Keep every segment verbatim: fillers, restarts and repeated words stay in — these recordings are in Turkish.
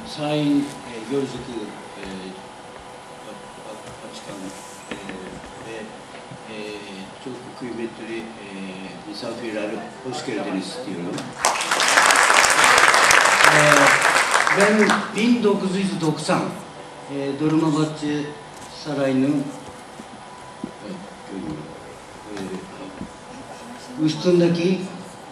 Sayın e, Gözlük'ü e, Başkan e, ve e, çok kıymetli e, misafirler, hoş geldiniz diyorum. E, ben bin dokuz yüz doksan e, Dolmabahçe Sarayı'nın e, e, üstündeki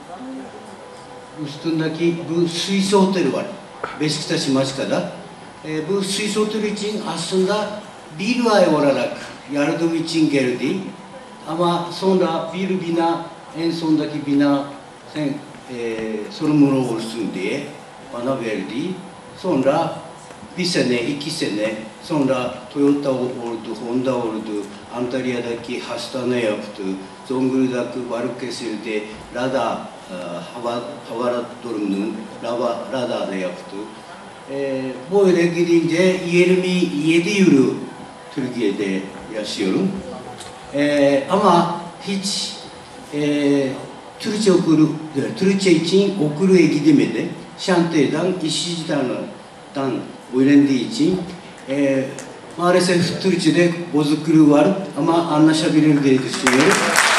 üstündeki bu Swiss Otel var. Beşiktaş Maçka'da. E, bu Swiss Otel için aslında bir ay olarak yardım için geldi. Ama sonra bir bina, en sondaki bina sen e, sorumlu olsun diye bana verdi. Sonra bir sene, iki sene sonra Toyota oldu, Honda oldu, Antalya'daki hastane yaptı, Zonguldak'ı Balıkesir'de radar, hava, hava durumunun radarda yaptı. E, böyle gidince yirmi yedi yıl Türkiye'de yaşıyorum. E, ama hiç e, Türkçe okulu, Türkçe için okula gidemedi. Şantiyeden, işçilerden öğrendiği için e, maalesef Türkçe'de bozukluğu var ama anlaşabilir diye düşünüyorum.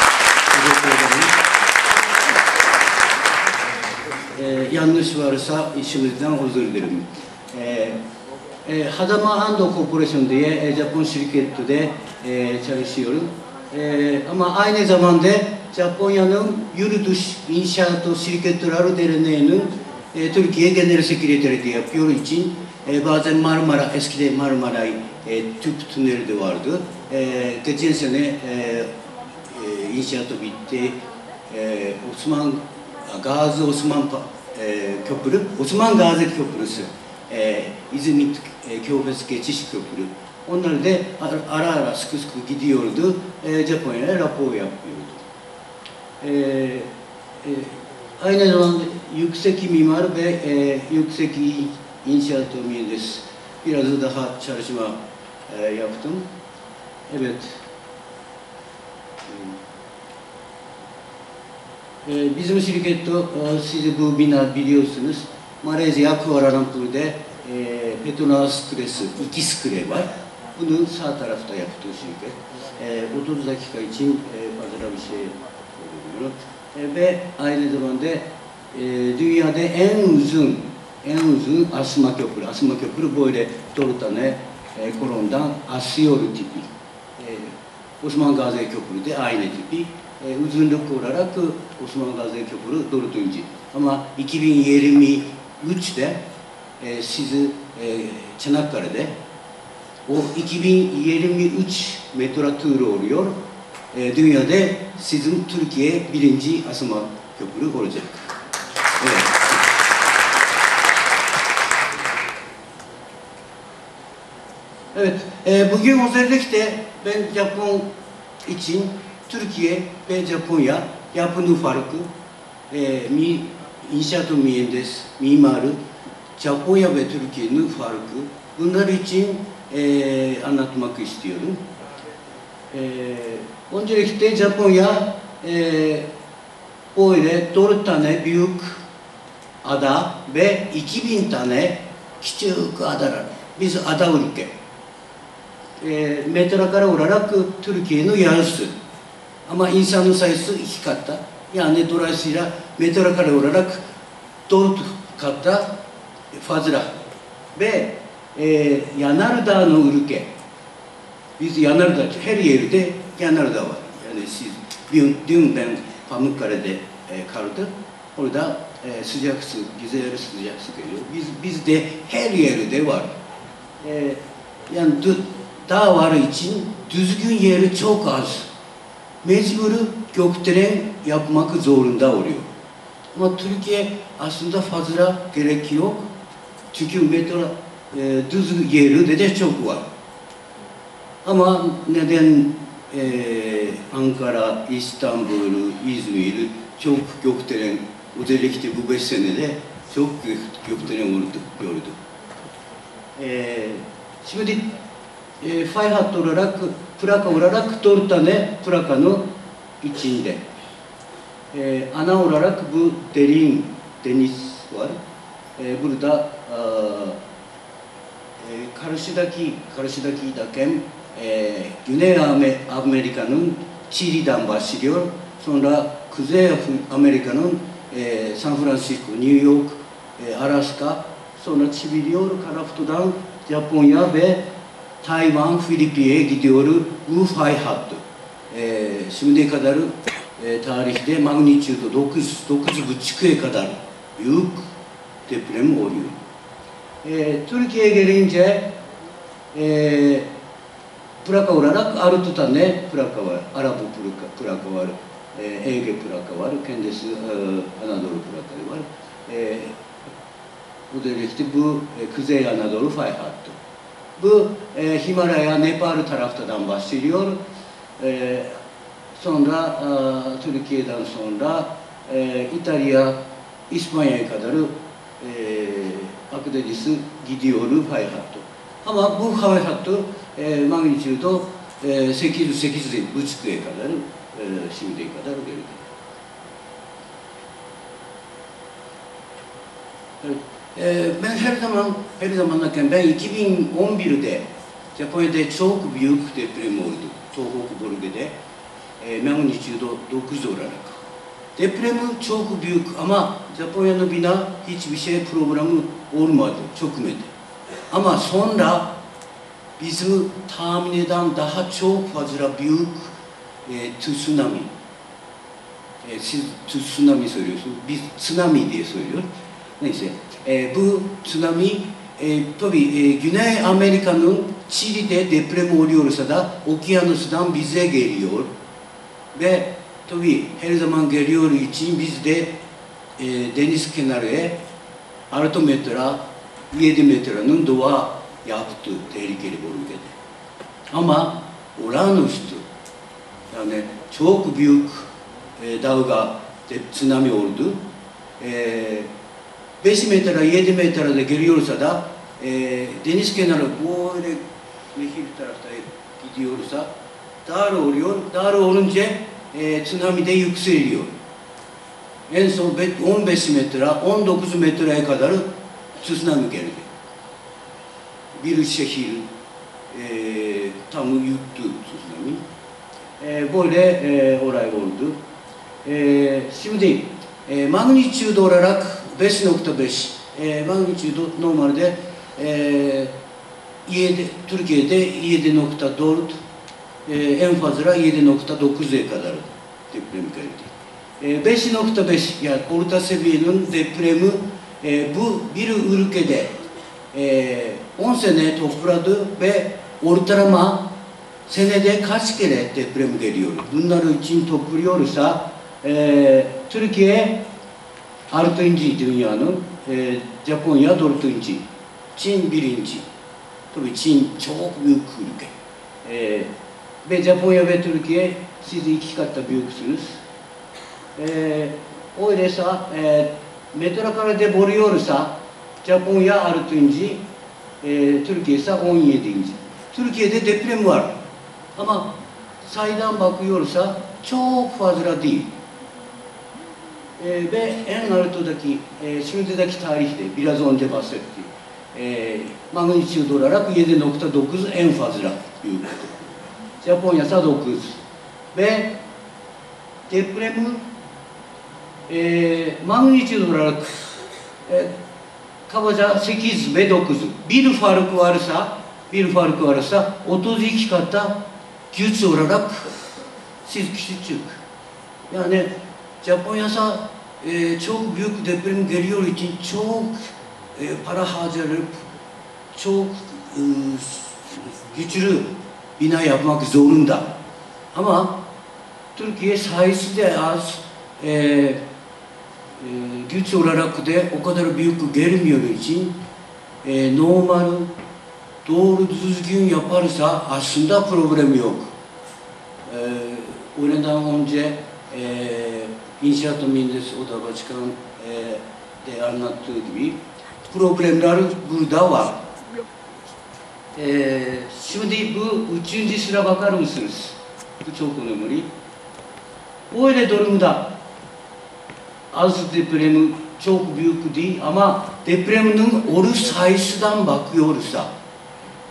e, yanlış varsa işimizden özür dilerim. E, e, Hadama Ando Corporation diye e, Japon şirkette e, çalışıyorum. E, ama aynı zamanda Japonya'nın yurtdışı inşaat şirketleri derneğinin e, Türkiye Genel Sekreteri yapıyor için e, bazen Marmara, eskide Marmara e, tüp tüneli vardı. E, geçen sene e, e, inşaatı bitti. E, Osman Gazi Osman e, Köprü, Osman Gazi Köprüsü, e, İzmit e, Körfez geçiş köprü. Onlar da ara ara sıkı sıkı gidiyordu, e, Japonya'ya rapor yapıyordu. E, e, aynı zamanda yüksek mimar ve e, yüksek inşaat mühendis biraz daha çalışma e, yaptım. Evet. E, bizim şirkette e, siz bu bina biliyorsunuz. Malezya Kuala Lumpur'da e, Petronas Kulesi, iki skre var. Bunu sağ tarafta yaptığı şirket. E, otuz dakika için e, fazla bir şey oluyor. E, ve aynı zamanda e, dünyada en uzun en uzun asma köprü. Asma köprü böyle dört tane e, kolondan asıyor tipi. E, Osman Gazi Köprü de aynı tipi. E, uzunluk olarak Osman Gazi Köprü dördüncü. Ama iki bin yirmi üçte e, sizi e, Çanakkale'de o iki bin yirmi üç metro turu oluyor. E, dünyada sizin Türkiye birinci asma köprü olacak. Evet. Evet. E, bugün özellikle ben Japon için Türkiye ve Japonya yapının farkı, e, mi, inşaat mühendis, mimarı, Japonya ve Türkiye'nin farkı. Bunlar için e, anlatmak istiyorum. E, öncelikle Japonya e, böyle dört tane büyük ada ve iki bin tane küçük adalar. Biz ada ülke. E, metrekare olarak Türkiye'nin yarısı. Ama insanın sayısı iki katta. Yani dolayısıyla metrekare olarak dört katta fazla. Ve e, yanardağın ülke. Biz yanardağ, her yerde yanardağ var. Yani siz dün, dün ben Pamukkale'de e, kaldım. Orada e, sıcak su, güzel sıcak su geliyor. Biz, bizde her yerde var. E, yani dağ var için düzgün yeri çok az. Mecburi gökdelen yapmak zorunda oluyor. Ama Türkiye aslında fazla gerek yok. Çünkü metro e, düz yeri de çok var. Ama neden e, Ankara, İstanbul, İzmir çok gökdelen, özellikle bu beş senede çok gökdelen gördü. E, şimdi e, fay hattı olarak, plaka olarak dört tane plakanın içinde. E, ana olarak bu derin deniz var. E, burada karşıdaki, karşıdaki daken e, Güney Amerika'nın Çili'den başlıyor. Sonra Kuzey Amerika'nın e, San Francisco, New York, e, Alaska, sonra çeviriyor Karafto'dan Japonya ve Tayvan, Filipin'e gidiyor. Bu fay hattı. E, şimdiye kadar e, tarihte magnitudo dokuz, dokuz buçuğa kadar büyük deprem oluyor. E, Türkiye'ye gelince e, plaka olarak altı tane plaka var. Arap plaka, plaka var, e, Ege plaka var, kendisi e, Anadolu plakası var. E, bu delikte bu e, Kuzey Anadolu fay hattı. Bu e, Himalaya, Nepal taraftan başlıyor. E, sonra e, Türkiye'den sonra e, İtalya, İspanya'ya kadar e, Akdeniz'e gidiyor fay hattı. Ama bu fay hattı e, magnitudo e, sekiz, sekiz buçuğa kadar e, şimdiye kadar geldi. Evet. E, ben her zaman, her zamanlarken ben iki bin on bir'de Japonya'da çok büyük deprem oldu. Tohoku bölgede e, magnitudo dokuz olarak. Depremi çok büyük ama Japonya'nın bina hiçbir şey problemi olmadı, çökmedi. Ama sonra bizim tahmin eden daha çok fazla büyük e, tsunami. E, siz tsunami söylüyorsunuz, biz tsunami diye söylüyoruz. Neyse, e, bu tsunami e, tabii e, Güney Amerika'nın Çili'de deprem oluyorsa da okyanusdan bize geliyor. Ve tabii her zaman geliyor için biz de e, deniz kenarı altı metre, yedi metrenin dua yaptı tehlikeli bölgede. Ama olağanüstü, yani çok büyük e, dalga, tsunami oldu. E, beş metre, yedi metrede geliyorsa da e, deniz kenarı böyle nehir tarafta gidiyorsa dar oluyor. Dar olunca e, tsunami de yükseliyor. En son on beş metre, on dokuz metreye kadar tsunami geldi. Bir şehir e, tam yuttu tsunami. E, böyle e, olay oldu. E, şimdi e, magnitudo olarak beş nokta beş. E, magnitudo normalde e, yedi, Türkiye'de yedi nokta dört, e, en fazla yedi nokta dokuza kadar deprem geldi. E, beş nokta beş yani orta seviyenin depremi e, bu bir ülkede e, on sene topladı ve ortalama senede kaç kere deprem geliyor? Bunlar için topluyorsa e, Türkiye altıncı dünyanın, e, Japonya dördüncü, Çin birinci. Tabii Çin çok büyük ülke. E, ve Japonya ve Türkiye siz iki katta büyüksünüz. E, öyleyse e, metrekarede bölüyorsa Japonya altıncı, e, Türkiye ise on yedinci. Türkiye'de deprem var. Ama sayıdan bakıyorsa çok fazla değil. E, ve en alttaki, e, şimdiki tarihte biraz önce bahsettim. E, magnitudo olarak yedi nokta dokuz en fazla büyük. Japonya ise dokuz. Ve depremin e, magnitudo olarak e, kabaca sekiz ve dokuz. Bir fark varsa, bir fark varsa otuz iki katta güç olarak siz küçük. Yani Japonya ise e, çok büyük deprem geliyor için çok e, para harcanıp çok e, güçlü bina yapmak zorunda. Ama Türkiye sayısı da az, e, e, güç olarak da o kadar büyük gelmiyor için e, normal, doğru düzgün yaparsa aslında problem yok. E, o neden önce e, İnşaat Mühendisi Oda Başkanı e, de anlattığı gibi problemler burada var. E, şimdi bu üçüncü sıra bakar mısınız? Bu çok önemli. Öyle durumda az depremi çok büyük değil ama depremin oruç sayısından bakıyorsa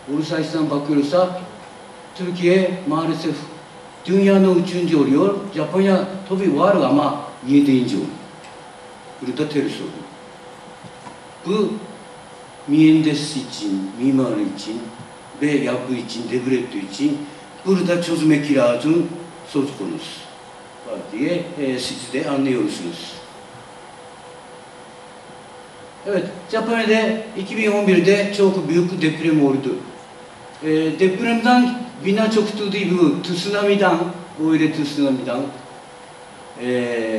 ulusal açıdan bakıyorsa Türkiye maalesef dünyanın üçüncü oluyor. Japonya tabii var ama yedinci oluyor. Burada ters oluyor. Bu mühendis için, mimar için ve yapı için, devlet için burada çözmek lazım söz konusu var diye e, siz de anlıyorsunuz. Evet, Japonya'da iki bin on bir'de çok büyük deprem oldu. E, depremden bina çöktü değil bu, tsunami'den, böyle tsunami'den e,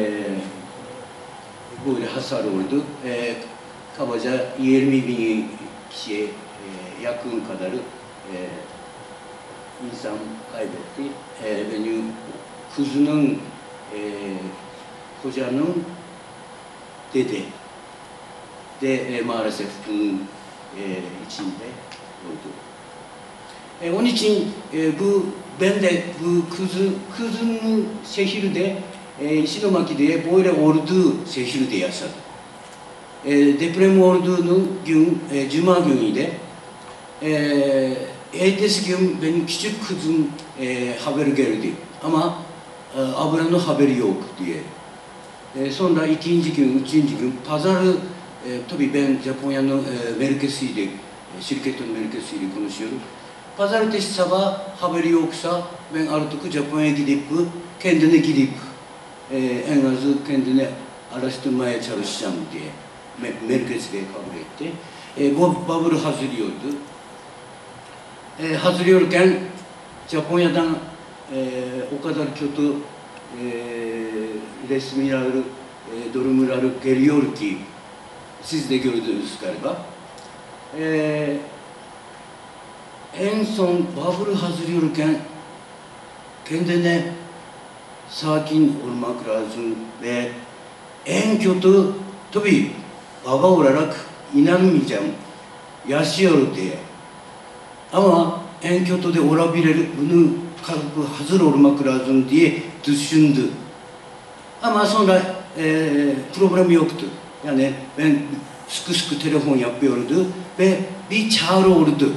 böyle hasar oldu. E, kabaca yirmi bin kişiye e, yakın kadar e, insan kaybetti. E, benim kızının, e, kocanın dede de e, maalesef bunun e, içinde oldu. E, onun için e, bu ben de bu kızı kızının şehirde e, Ishinomaki'de böyle olduğu şehirde yaşadım. E, deprem olduğunun gün e, Cuma günüydü. E, ertesi gün benim küçük kızım e, haber geldi ama e, ablanın haberi yok diye. E, sonra ikinci gün, üçüncü gün pazarı e, tabii ben Japonya'nın e, merkeziyle, e, şirketin merkeziyle konuşuyorum. Pazartesi sabah haberi yoksa ben artık Japonya'ya gidip kendine gidip e, en azı kendine araştırmaya çalışacağım diye merkezde kabul etti. E, bu bavulu hazırlıyordu. E, hazırlıyorken Japonya'dan e, o kadar kötü e, resmiler, e, durumlar geliyor ki siz de gördünüz galiba. E, en son bavulu hazırlıyorken kendine sakin olmak lazım ve en kötü tabii baba olarak inanmayacağım yaşıyor diye. Ama en kötü de olabilir, bunu kalıbı hazır olmak lazım diye düşündü. Ama sonra e, problem yoktu. Yani ben sıkı sıkı telefon yapıyordu ve bir çağrı oldu.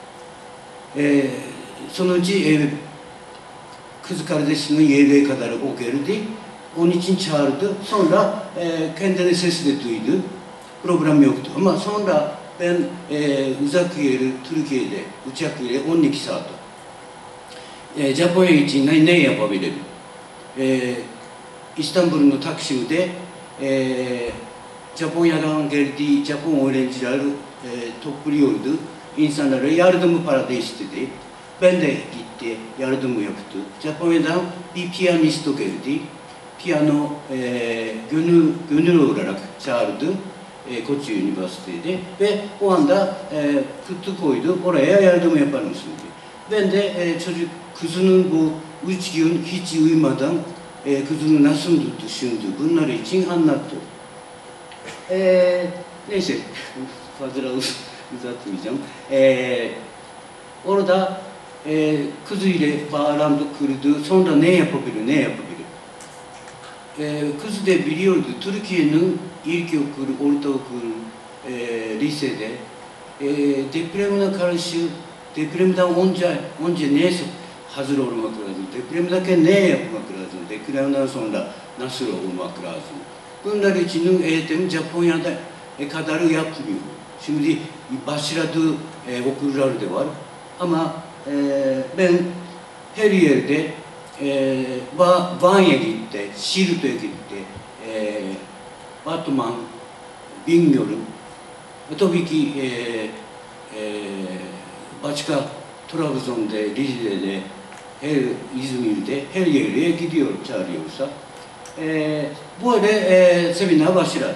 E, sonucu e, kız kardeşinin yerine kadar o geldi. Onun için çağırdı. Sonra e, kendine sesle duydu. Problem yoktu. Ama sonra ben e, uzak yeri Türkiye'de uçak yeri on iki saat. E, Japonya için ne, ne yapabilirim? E, İstanbul'un Taksim'de e, Japonya'dan geldiği Japon öğrenciler e, topluyordu. İnsanlara yardımı para istedi. Ben de gitti, yardım yaptı. Japonya'dan bir piyanist geldi. Piyano e, gönül, gönül olarak çağırdı. E, Koçu Üniversitesi'de ve o anda e, kutu koydu, oraya yardım yapar mısın diye. Ben de e, çocuk kızının bu üç gün hiç uyumadan e, kızını nasıl düşündü bunlar için anlattı. E, neyse, fazla uzatmayacağım. E, orada e, kızıyla bağlandı, kurdu, sonra ne yapabilir, ne yapabilir? E, kız da biliyordu, Türkiye'nin ilkokul, ortaokul, e, lisede e, depremine karşı, depremden önce, önce ne hazır olmak lazım, depremdeki ne yapmak lazım, depremden sonra nasıl olmak lazım. Bunlar için eğitim Japonya'da e, kadar yapmıyor. Şimdi başladığı e, okullar da var ama e, ben her yerde e, Van'a gitti, Şirut'a gitti, e, Batman, bilmiyorum. E, tabii ki e, e, başka Trabzon'da, Rize'de, her İzmir'de, her yere gidiyor çağırıyorsa. E, böyle e, seminer başladı.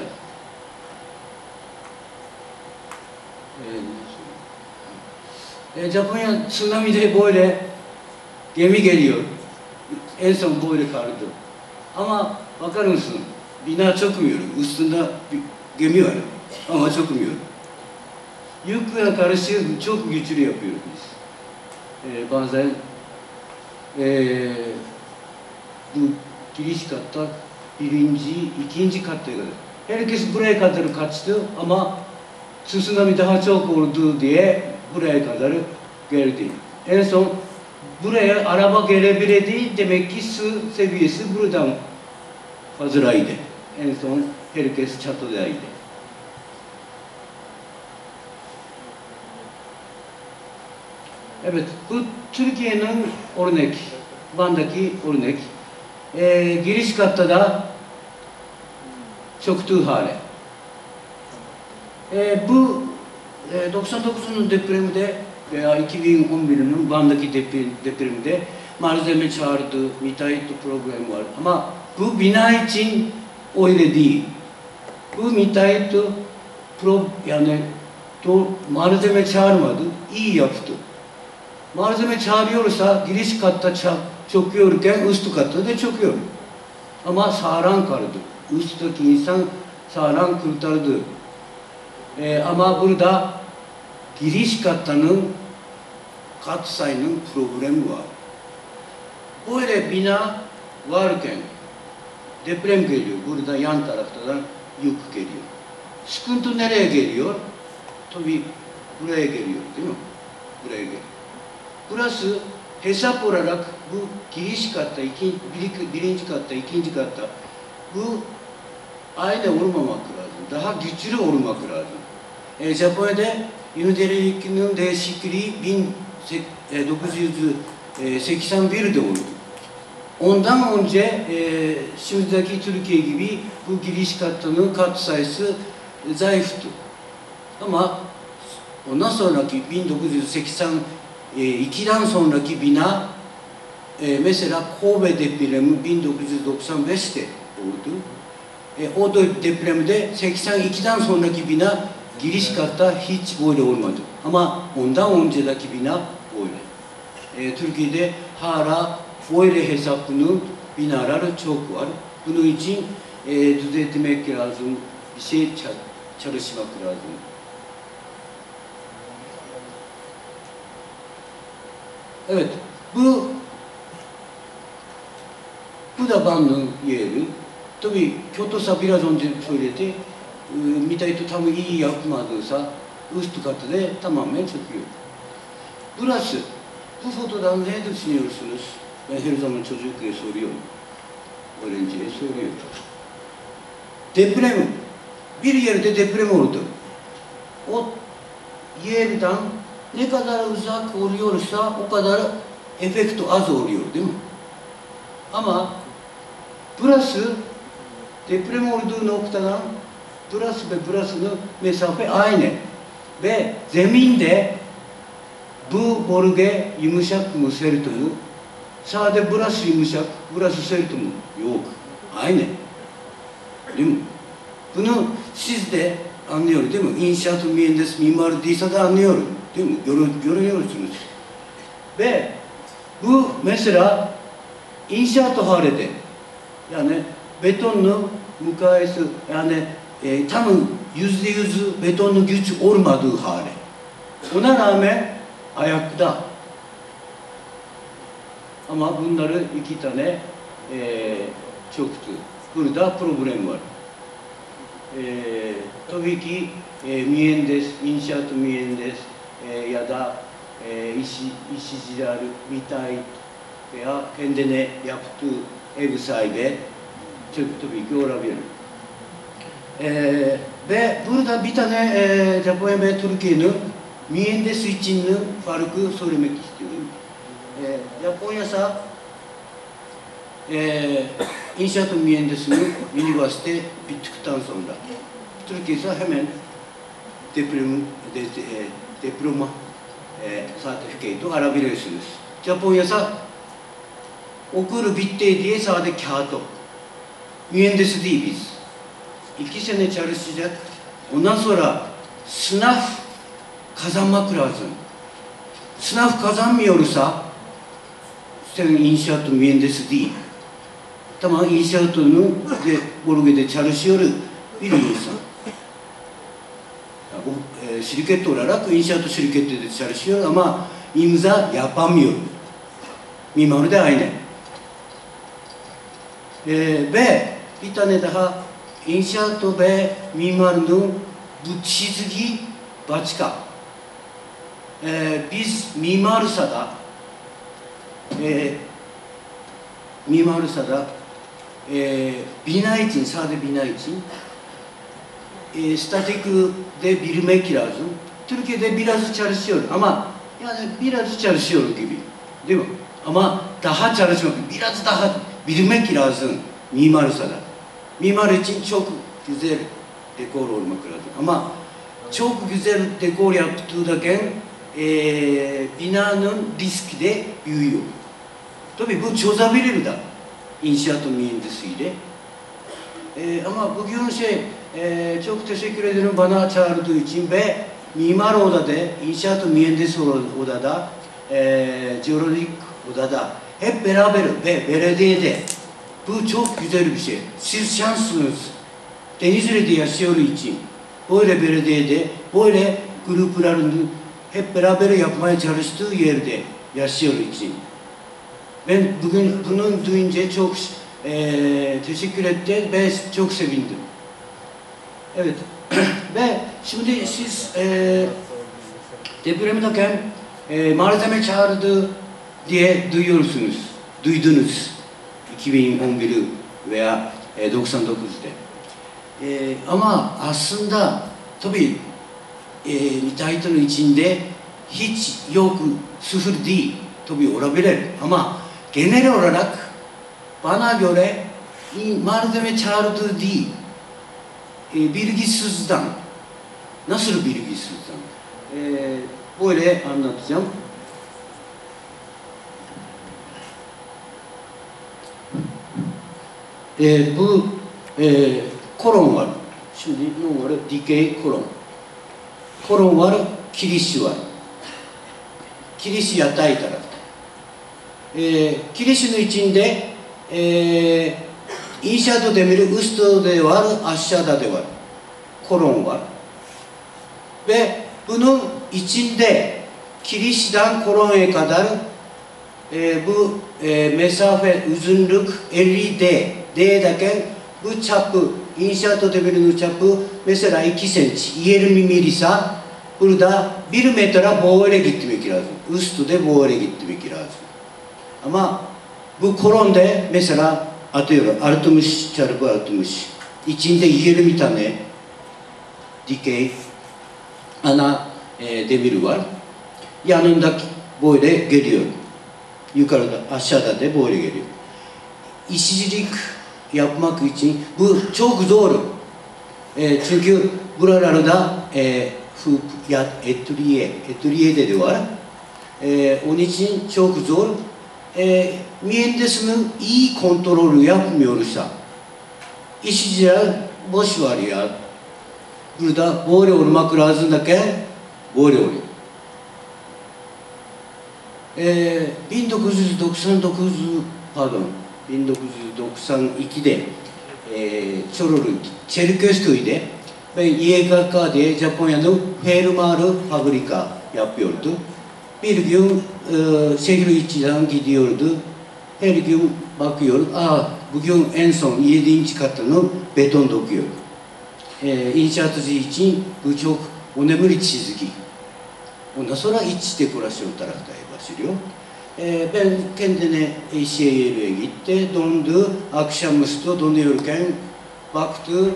E, Japonya tsunami'de böyle gemi geliyor. En son böyle kaldı. Ama bakar mısın? Bina çökmüyor. Üstünde bir gemi var. Ama çökmüyor. Yükle karşı çok güçlü yapıyoruz biz. Ee, bazen ee, bu giriş katta birinci, ikinci katta kadar. Herkes buraya kadar kaçtı ama tsunami daha çok oldu diye buraya kadar geldi. En son buraya araba gelebilirdi, demek ki su seviyesi buradan fazlaydı. En son herkes çatıdaydı. Evet, bu Türkiye'nin örnek, Van'daki örnek. Ee, giriş katta da çöktü hale. Ee, bu e, doksan dokuzunun depreminde veya iki bin on birinin Van'daki deprem, depreminde malzeme çağırdı, müteahhitlik problem var. Ama bu bina için öyle değil. Bu müteahhitlik pro, yani do, malzeme çağırmadı, iyi yaptı. Malzeme çağırıyorsa giriş katta çöküyorken üst katta da çöküyor. Ama sağlam kaldı. Üstteki insan sağlam kurtardı. Ee, ama burada giriş kattanın katsayının problemi var. Böyle bina varken deprem geliyor. Burada yan taraftan yük geliyor. Sıkıntı nereye geliyor? Tabii buraya geliyor, değil mi? Buraya geliyor. Burası hesap olarak bu giriş katta, ikinci, birinci katta, ikinci katta bu aynı olmamak lazım. Daha güçlü olmak lazım. E, Japonya'da yöneticilikinin değişikliği bin dokuz yüz seksen bir'de oldu. Ondan önce e, şimdiki Türkiye gibi bu giriş kattının kat sayısı e, zayıftı. Ama ondan sonraki bin dokuz yüz seksen iki'den sonraki bina e, mesela Kobe depremi bin dokuz yüz doksan beş'te oldu. E, o da depremde seksen iki'den sonraki bina giriş katta hiç böyle olmadı. Ama ondan önceki bina böyle. E, Türkiye'de hala böyle hesaplı binaları çok var. Bunun için e, düzeltmek lazım, bir şey çalışmak lazım. Evet, bu bu da Van'ın yeri. Tabii Kyoto'sa biraz önce söyledi, e, müteahhit tam iyi yapmadıysa üst katı da tamamen çöküyor. Burası, bu fotodan ne düşünüyorsunuz? Ben her zaman çocuklara soruyorum, öğrenciye soruyorum. Deprem, bir yerde deprem oldu. O yerden ne kadar uzak oluyorsa o kadar efekt az oluyor, değil mi? Ama burası deprem olduğu noktadan burası ve burasının mesafe aynı. Ve zeminde bu bölge yumuşak mı, sert mi? Sadece burası yumuşak, burası sert mi? Yok. Aynı. Değil mi? Bunu siz de anlıyor, değil mi? İnşaat mühendis, mimar değilse de anlıyorum. Değil mi? Gör, görüyorsunuz. Ve bu mesela inşaat halinde, yani betonlu mukayese, yani e, tam yüzde yüz betonlu güç olmadığı hali. Ona rağmen ayakta. Ama bunları iki tane e, çoktu. Burada problem var. E, tabii ki e, mühendis, inşaat mühendis e, ya da e, iş, işçiler, müteahhit veya kendine yaptığı ev sahibi çok tabii ki olabilir. E, ve burada bir tane e, Japonya ve Türkiye'nin mühendis için farkı söylemek istiyorum. E, Japonya'sa e, inşaat mühendisliği üniversite bittikten sonra, Türkiye ise hemen deprem, de, de, diploma e, sertifikatı alabilirsiniz. Japonya ise okul bitti diye sadece kağıt. Mühendisi değil biz. İki sene çalışacak. Ondan sonra sınav kazanmak lazım. Sınav kazanmıyorsa sen inşaat mühendisi değil. Tamam, inşaatının bölgede çalışıyor bir insan. O e, şirket olarak inşaat şirkette çalışıyor ama imza yapamıyor. Mimar da aynı. E, ve bir tane daha inşaat ve mimarlığın bu çizgi başka. e, biz mimarsada e, mimarsada e, bina için, sadece bina için e, statik de bilmek lazım. Türkiye'de biraz çalışıyor ama yani biraz çalışıyor gibi, değil mi? Ama daha çalışmak, biraz daha bilmek lazım mimarsada. Mimar için çok güzel dekor olmak lazım. Ama çok güzel dekor yaptığında e, binanın riski de büyüyor. Tabii bu çözebilir de inşaat mühendisiyle. E, ama bugün şey e, çok teşekkür ederim bana çağırdığı için ve mimar odada, inşaat mühendisi odada, e, jeolojik odada hep beraber ve belediyede bu çok güzel bir şey. Siz şanslısınız. Denizli'de yaşıyor için böyle belediyede böyle grupların hep beraber yapmaya çalıştığı yerde yaşıyor için. Ben bugün bunu duyunca çok e, teşekkür ettim ve çok sevindim. Evet. Ve şimdi siz e, depremdeyken e, malzeme çağırdı diye duyuyorsunuz. Duydunuz. iki bin on bir veya e, doksan dokuzda. E, ama aslında tabii e, müteahhitin içinde hiç yok, sıfır değil. Tabii olabilir ama genel olarak bana göre malzeme çağırdığı değil. E, bilgisizden. Nasıl bilgisizden? E, böyle anlatacağım. E, bu e, kolon var. Şimdi ne var? Dikey kolon. Kolon var, kiriş var. Kiriş yatay tarafta. E, kirişin içinde e, inşaat demiri üstte de var, aşağıda da var. Kolon var. Ve bunun içinde kirişten kolona kadar e, bu e, mesafe uzunluk elli D. D derken bu çapı, inşaat demirinin çapı mesela iki sent, yirmi milisa burada bir metre böyle gitmek lazım. Üstü de böyle gitmek lazım. Ama bu kolonda mesela atıyor altmış çarpı altmış. İçinde yirmi tane dikey ana e, demir var. Yanındaki böyle geliyor. Yukarıda, aşağıda da böyle geliyor. İşçilik yapmak için bu çok zor. E, çünkü buralarda e, ya etüriye, etüriyede de var. E, onun için çok zor. E, mühendisinin iyi kontrolü yapmıyorsa işçiler boş var ya. Burada böyle olmak lazım derken böyle oluyor. E, bin dokuz yüz doksan dokuz pardon bin dokuz yüz doksan iki'de e, Çorulu Çerkezköy'de ben Y K K diye Japonya'nın fermuarı fabrika yapıyordu. Bir gün e, şehir içinden gidiyordu. Her gün bakıyor, aa bugün en son yedinci katını beton döküyor. E, inşaatçı için bu çok önemli çizgi. Ondan sonra iç dekorasyon tarafta başlıyor. E, ben kendine şehire gitti, dondu, akşamüstü donuyorken baktı,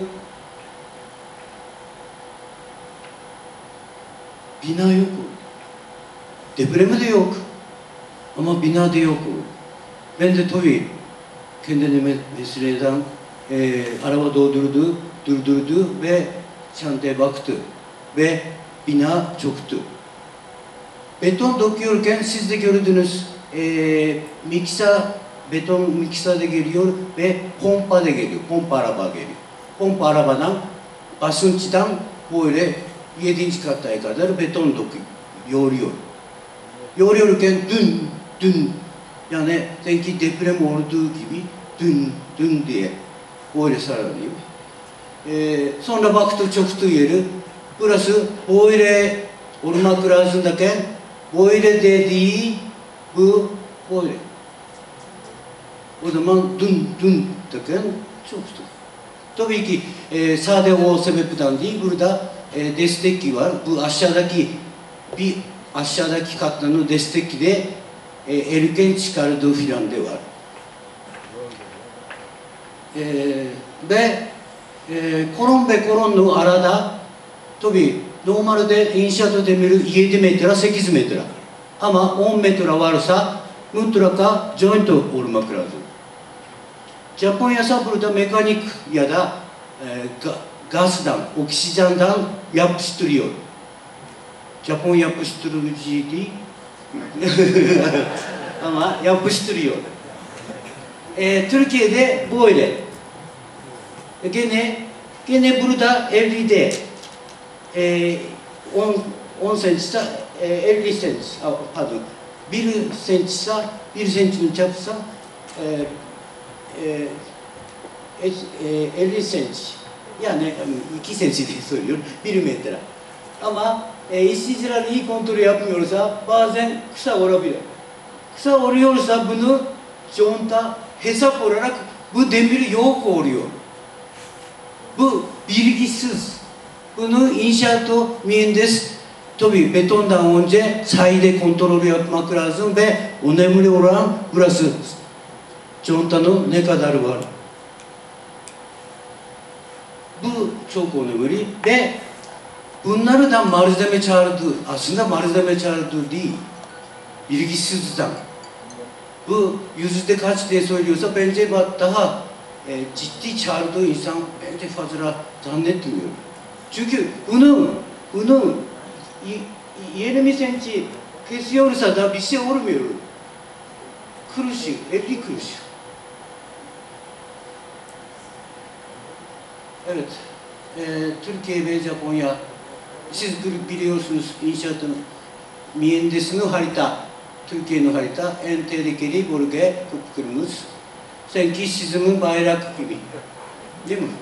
bina yok. Depremi de yok. Ama bina da yok. Ben de tabii kendine meseleden e, araba doldurdu, durdurdu ve çantaya baktı. Ve bina çöktü. Beton döküyorken siz de gördünüz, e, miksa, beton miksa da geliyor ve pompa da geliyor, pompa araba geliyor. Pompa arabadan, basınçtan böyle yedinci kataya kadar beton döküyor, yoruyor. Yoruyorken dün, dün, yani sanki deprem olduğu gibi dün, dün diye böyle sarılıyor. E, sonra baktı çöktü yeri, burası böyle olmak lazım derken böyle dediği bu böyle. O zaman dün dün derken çöktü. Tabii ki e, sadece o sebepten değil, burada e, destek var. Bu aşağıdaki bir aşağıdaki katlarını destekle e, erken çıkardığı filan de var. E, ve e, koron ve koronun arada tabi normalde inşaat demiri yedi metre, sekiz metre. Ama on metre varsa mutlaka joint olmak lazım. Japonya'sa burada mekanik ya da e, ga, gazdan, oksijenden yapıştırıyor. Japon yapıştırıcı değil. Ama yapıştırıyor. E, Türkiye'de böyle. E, gene gene burada evlide e, on sentisa e, elli sent pardon. bir sentisa bir sentin çapsa e, e, e, elli sent. Yani iki senti diye söylüyorum. bir metre. Ama e, işsizler iyi kontrol yapmıyorsa bazen kısa olabilir. Kısa oluyorsa bunu conta hesap olarak bu demir yok oluyor. Bu bilgisiz. Bunu inşaat mühendis tabi betondan önce sahilde kontrol yapmak lazım ve önemli olan burası. Contanın ne kadar var? Bu çok önemli ve bunları da malzeme çağırdı. Aslında malzeme çağırdı değil. Bilgisizden. Bu yüzde kaç diye söylüyorsa bence daha e, ciddi çağırdığı insan bence fazla zannetmiyor. Çünkü bunu bunu yirmi senti kesiyorsa da bir şey olmuyor. Kuruşu, elli kuruş. Evet. E, Türkiye ve Japonya, siz biliyorsunuz inşaatın mühendisinin harita, Türkiye'nin harita en tehlikeli bölge kıpkırmızı. Sanki sizin bayrak gibi. Değil mi?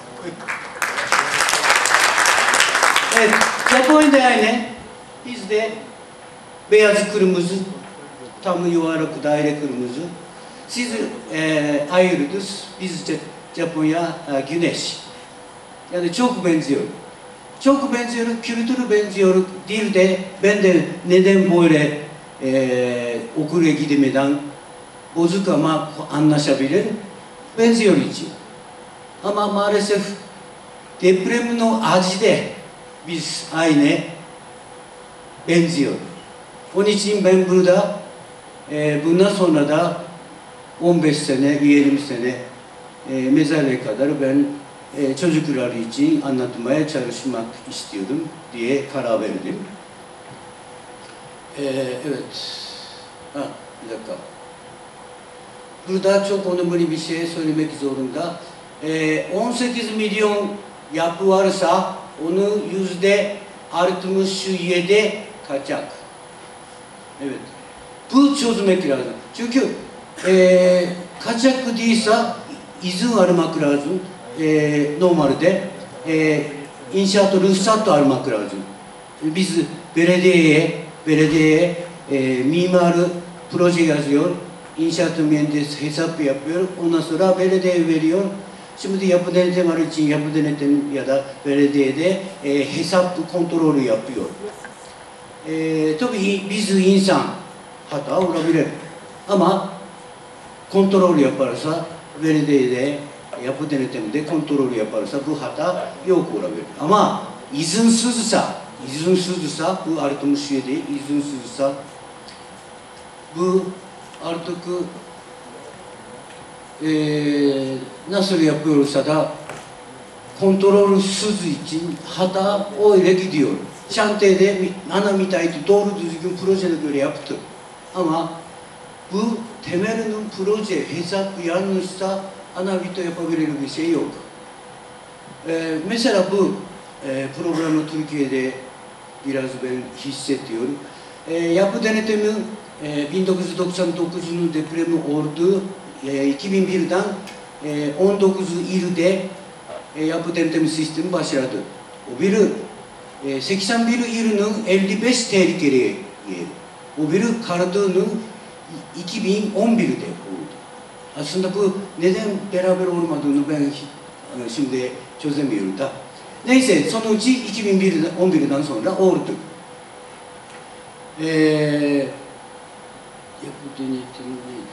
Evet, Japonya'da aynı. Bizde beyaz kırmızı, tam yuvarlak daire kırmızı. Siz e, ayırdınız, biz Japonya e, güneş. Yani çok benziyor. Çok benziyor, kültürü benziyor, dilde ben de neden böyle e, okula gidemeden bozuk ama anlaşabilir, benziyor için. Ama maalesef depremin o acıda biz aynı benziyor. Onun için ben burada e, bundan sonra da on beş sene, yirmi sene e, mezarlığa kadar ben e, çocuklar için anlatmaya çalışmak istiyorum diye karar verdim. E, evet. Ha, bir dakika. Burada çok önemli bir şey söylemek zorunda. E, on sekiz milyon yapı varsa onun yüzde altmış yedi kaçak. Evet. Bu çözmek lazım. Çünkü e, kaçak değilse izin almak lazım. E, normalde e, inşaat ruhsat almak lazım. Biz belediyeye belediyeye e, mimarı proje yazıyor. İnşaat mühendisi hesap yapıyor. Ondan sonra belediye veriyor. Şimdi yapı denetim var için yapı denetim ya da belediyede e, hesap kontrolü yapıyor. E, tabii biz insan hata olabilir. Ama kontrol yaparsa belediyede yapı denetimde kontrol yaparsa bu hata yok olabilir. Ama izinsizsa izinsizsa bu altmış yedi izinsizsa bu artık e, nasıl yapıyorsa da kontrolsüz için hata öyle gidiyor. Şantiyede ana müteahhit doğru düzgün projeye göre yaptı. Ama bu temelinin proje hesap yanlışsa ana vito yapabilir bir şey yok. Ee, mesela bu e, programı Türkiye'de biraz ben hissediyorum. E, yapı denetimi e, bin dokuz yüz doksan dokuz'un depremi oldu. E, iki bin bir'den e, on dokuz ilde e, yapı denetimi sistemi başladı. O biri e, seksen bir ilinin elli beş tehlikeli yeri. O biri Karadağ'ın iki bin on bir'de oldu. Aslında bu neden beraber olmadığını ben şimdi çözemiyorum da. Neyse sonucu iki bin on bir'den sonra oldu. Ee, yapı denetim neydi?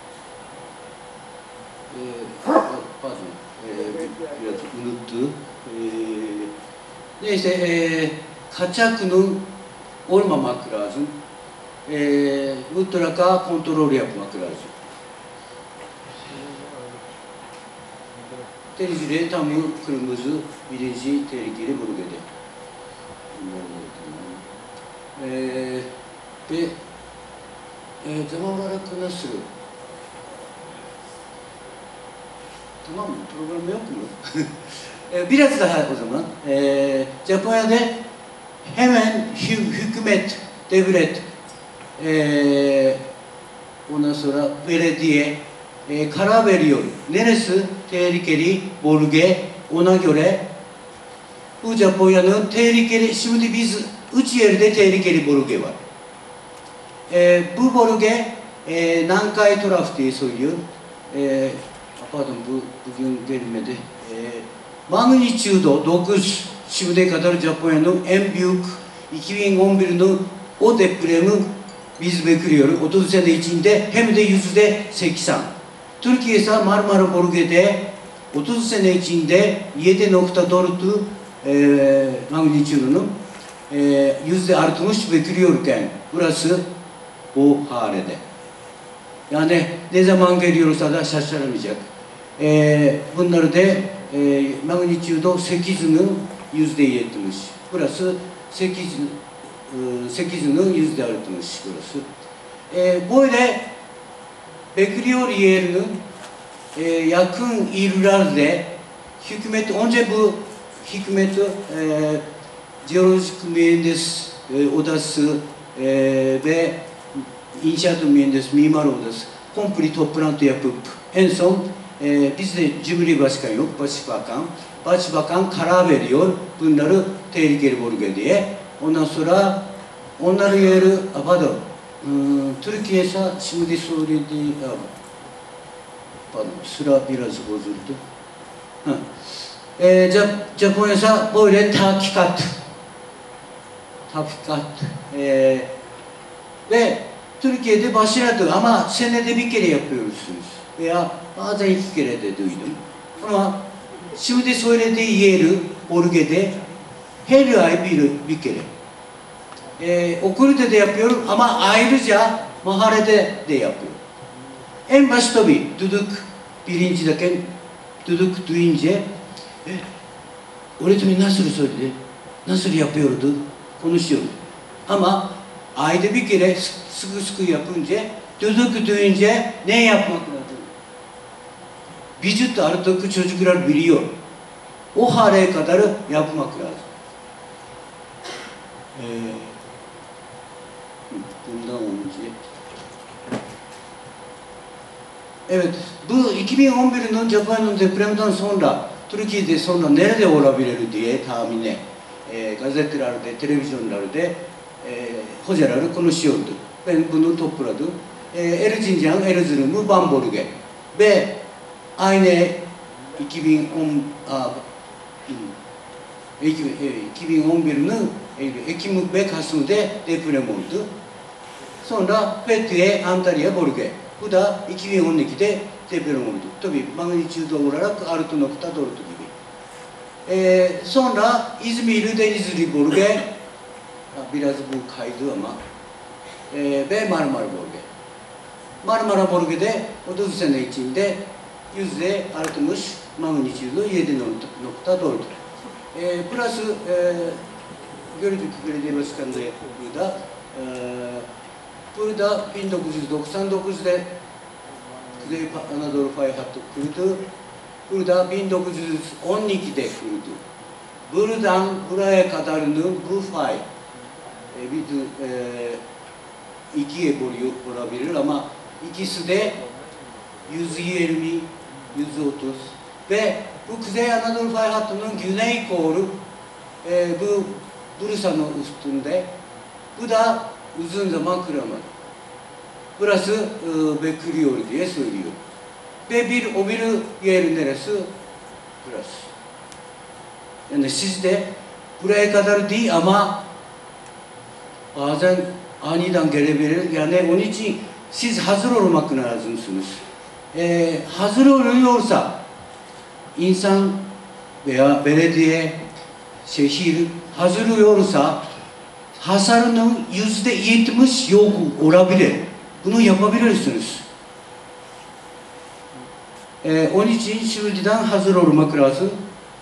Ee, pardon, ee, biraz unuttu. Ee, neyse, ee, kaçakının olmamak lazım. Ee, mutlaka kontrol yapmak lazım. Denizli'de tam kırmızı birinci tehlikeli bölgede. Ee, ve e, zaman olarak nasıl? Tamam mı? Program yok mu? ee, biraz daha o zaman. Ee, Japonya'da hemen hü hükümet, devlet, ee, ondan sonra belediye e, karar veriyor. Neresi tehlikeli bölge, ona göre bu Japonya'nın tehlikeli, şimdi biz üç yerde tehlikeli bölge var. E, bu bölge e, Nankai taraf diye söylüyor. E, pardon, bu bugün gelmedi. E, magnitudo dokuz, şimdiye kadar Japonya'nın en büyük iki bin on bir'in o depremi biz bekliyoruz. otuz sene içinde hem de yüzde seksen. Türkiye ise Marmara bölgede otuz sene içinde yedi nokta dört e, magnitudunun e, yüzde altmış bekliyorken burası o halde. Yani ne zaman geliyorsa da şaşıramayacak. E, bunları da e, magnitudo sekiz'inin yüzde yetmiş. Burası sekiz, e, sekiz'inin yüzde altmış burası. E, böyle bekliyor yerini e, yakın illerde hükümet, önce bu hükümeti e, jeolojik mühendis e, odası e, ve inşaat mühendis mimar odası komple toplantı yapıp en son e, bizde Cumhurbaşkanı yok, başbakan. Başbakan karar veriyor bunları tehlikeli bölge diye. Ondan sonra onların yeri, pardon, Türkiye ise şimdi söylediği, pardon, sıra biraz bozuldu. E, Japonya ise böyle tahkikat, tahkikat e, ve Türkiye'de başladı ama senede bir kere yapıyorsunuz veya bazen iki kere de duydum. Ama şimdi söylediği yeri, bölgede her ay bir, bir kere. Ee, okulda da yapıyorum ama ayrıca mahallede de yapıyorum. En başta bir düdük, birinciden düdük duyunca e, öğretmen nasıl söyledi, nasıl yapıyordu, konuşuyordu. Ama ayda bir kere sıkı sıkı yapınca, düdük duyunca ne yapmak lazım? Vücut artık çocuklar biliyor. O hale kadar yapmak lazım. Ee, bundan önce. Evet, bu iki bin on bir'in Japonya'nın depremden sonra Türkiye'de sonra nerede olabilir diye tahmine e, gazetelerde, televizyonlarda e, hocaları konuşuyordu. Ben bunu topladım. E, Erzincan, Erzurum, Van bölge ve aynı iki bin on iki bin on bir'in Ekim ve Kasım'da deprem oldu. Sonra Fethiye, Antalya bölge. Bu da iki bin on iki'de deprem oldu. Tabii magnitudo olarak altı nokta dört gibi. Ee, sonra İzmir, Denizli bölge, biraz bu kaydı ama, ee, ve Marmara bölge. Marmara bölgede otuz sene içinde yüzde altmış magnitudo yedi nokta dört. Ee, burası e, Gölcük Belediye Başkanlığı burada. E, burada bin dokuz yüz doksan dokuz'da Kuzey Anadolu fay hattı kurdu. Burada bin dokuz yüz on iki'de kurdu. Buradan buraya kadarının bu fay e, bir, e, ikiye bölüyor olabilir ama ikisi de yüz yirmi, yüz otuz ve bu Kuzey Anadolu fay hattının güney kolu e, bu Bursa'nın üstünde. Bu da uzun zaman kıramadı. Burası e, bekliyor diye söylüyor. Ve bir o bir yer neresi? Burası. Yani siz de buraya kadar değil ama bazen aniden gelebilir. Yani onun için siz hazır olmak lazımsınız. Ee, hazır oluyorsa insan veya belediye, şehir hazır oluyorsa hasarının yüzde yetmiş yok olabilir. Bunu yapabilirsiniz. Ee, onun için şimdiden hazır olmak lazım.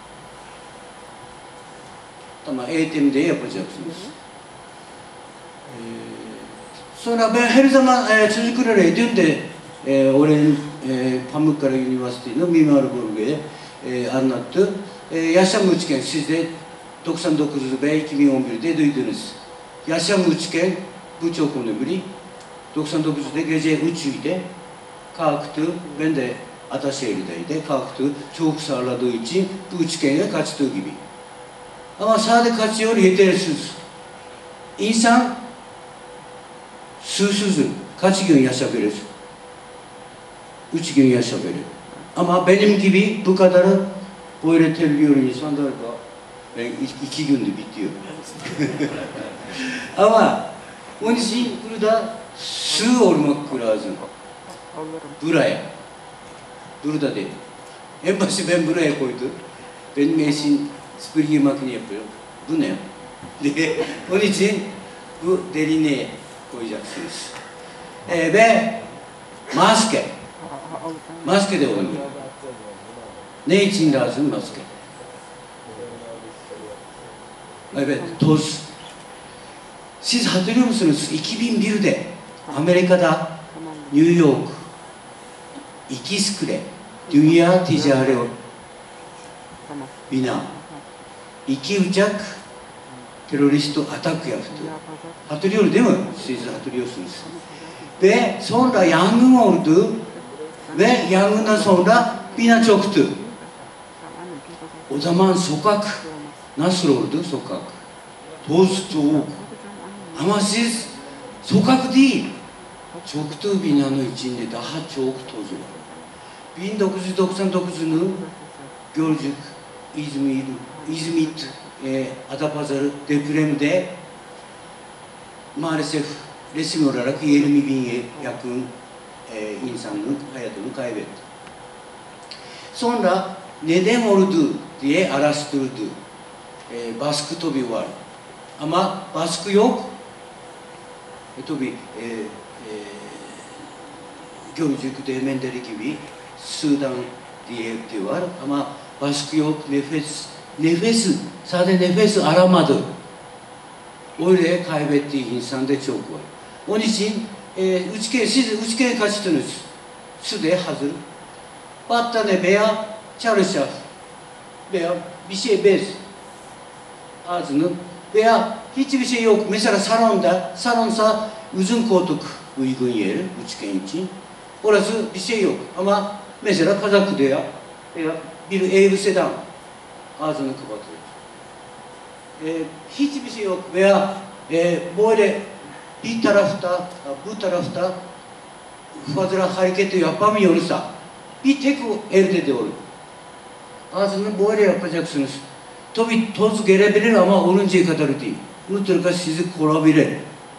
Tamam, eğitimde yapacaksınız. Ee, sonra ben her zaman e, çocuklara dün de e, oranın e, Pamukkale Üniversitesi'nin mimar bölgeye e, anlattı. E, yaşam üçgen siz de doksan dokuz ve iki bin on bir'de duydunuz. Yaşam üçgen bu çok önemli. doksan dokuz'da gece üç'üydü. Kalktı. Ben de Ataşehir'deydi. Kalktı. Çok sağladığı için bu üçgene kaçtığı gibi. Ama sadece kaçıyor yetersiz. İnsan susuz kaç gün yaşayabilir? Üç gün yaşayabilir. Ama benim gibi bu kadarı böyle terliyor insanlar da ben iki günde bitiyor. Ama onun için burada sığ olmak lazım. Buraya. Burada değil. En başı ben buraya koydum. Benim eşim süpürge makine yapıyor. Bu ne? Onun için bu derinliğe koyacaksınız. Ee, ve maske. Maske de önemli. Ne için lazım maske? Evet, toz. Siz hatırlıyor musunuz? iki bin bir'de Amerika'da New York İkiz Kule Dünya Ticari Bina iki uçak terörist atak yaptı. Hatırlıyor değil mi? Siz hatırlıyorsunuz. Ve sonra yangın oldu ve yangından sonra bina çöktü. O zaman sokak nasıl oldu sokak? Toz soğuk. Ama siz sokak değil. Çöktü binanın içinde daha çok toz var. bin dokuz yüz doksan dokuz'unu gördük. İzmir, İzmit, e, Adapazarı depremde maalesef resim olarak yirmi bin yakın e, insanın hayatını kaybetti. Sonra neden oldu diye araştırdı. E, baskı tabii var. Ama baskı yok. E, tabii e, e, Gölcük, Değmenleri gibi Sudan diye var ama baskı yok, nefes, nefesi, sadece nefesi aramadı. Öyle kaybettiği insan da çok var. Onun için e, üçgen, siz üçgen kaçtınız. Suda hazır. Battaniye veya çarşaf veya bir şey bez ağzının veya hiçbir şey yok. Mesela salonda, salonsa uzun koltuk uygun yeri üçgen için. Orası bir şey yok ama mesela kazak veya bir elbiseden ağzını kapatıyor. E, hiçbir şey yok veya e, böyle bir tarafta, bu tarafta fazla hareket yapamıyorsa bir tek o elde de olur. Ağzını böyle yapacaksınız. Tabii toz gelebilir ama oluncaya kadar değil. Mutlaka sizi koruyabilir.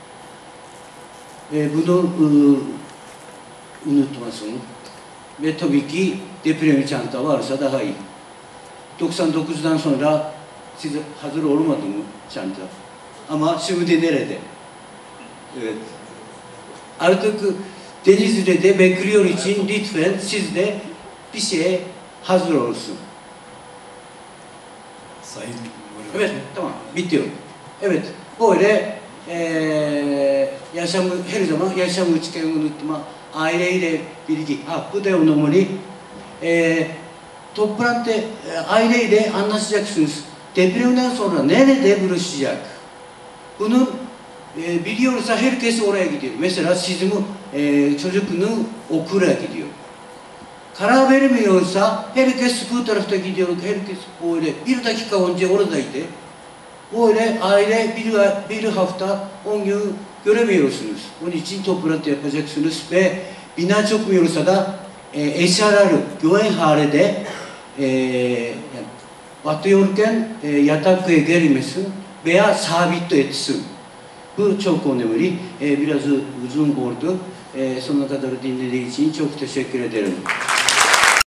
E, bunu e, unutmasın. Ve tabii ki deprem çanta varsa daha iyi. doksan dokuz'dan sonra siz hazır olmadı mı çanta? Ama şimdi nerede? Evet. Artık Denizli'de de bekliyor için lütfen siz de bir şeye hazır olsun. Sayın Evet, tamam. Bitiyor. Evet, böyle ee, yaşamı, her zaman yaşam üçgeni unutma, aileyle bilgi. Ha, bu da önemli. E, toprakta e, aileyle anlaşacaksınız. Depremden sonra nerede buluşacak? Bunu e, biliyorsa herkes oraya gidiyor. Mesela sizin e, çocuğunun okula gidiyor. Karar vermiyorsa herkes bu tarafta gidiyor. Herkes böyle bir dakika önce oradaydı. Böyle aile bir, bir hafta, on gün göremiyorsunuz. Onun için toplantı yapacaksınız ve bina çökmüyorsa da e, eşyaları güven halde e, yani batıyorken e, yatakaya gelmesin veya sabit etsin. Bu çok önemli. E, biraz uzun oldu. E, sonuna kadar dinlediği için çok teşekkür ederim.